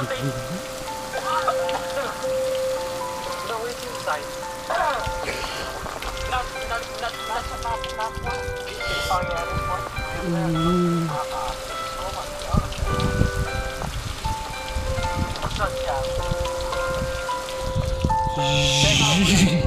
Nothing. No way inside. Not. Oh yeah, this one. What's up, Jack?